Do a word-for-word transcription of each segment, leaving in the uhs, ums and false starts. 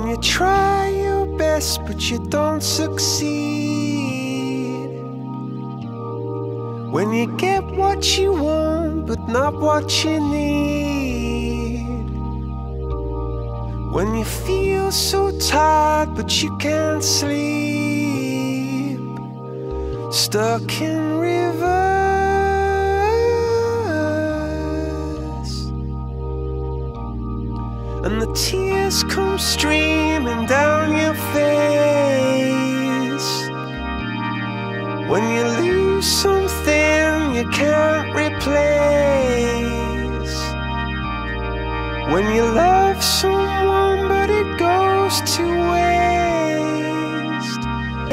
When you try your best but you don't succeed, when you get what you want but not what you need, when you feel so tired but you can't sleep, stuck in reverse, and the tears come streaming down your face, when you lose something you can't replace, when you love someone but it goes to waste,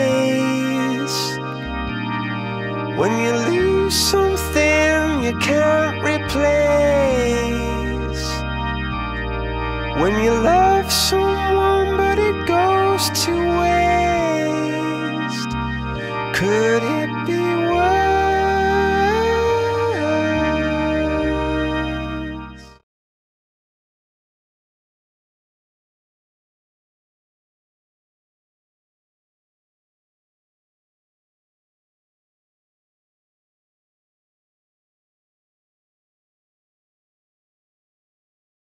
when you lose something you can't replace, when you love someone but it goes to waste. Could it